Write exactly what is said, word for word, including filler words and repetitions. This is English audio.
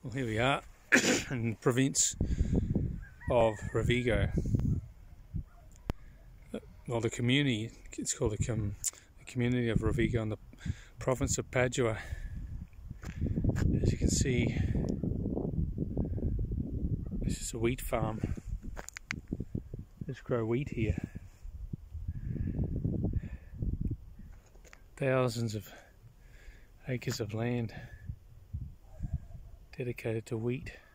Well, here we are in the province of Rovigo. Well, the community, it's called the, com the community of Rovigo in the province of Padua. As you can see, this is a wheat farm. Let's grow wheat here. Thousands of acres of land dedicated to wheat.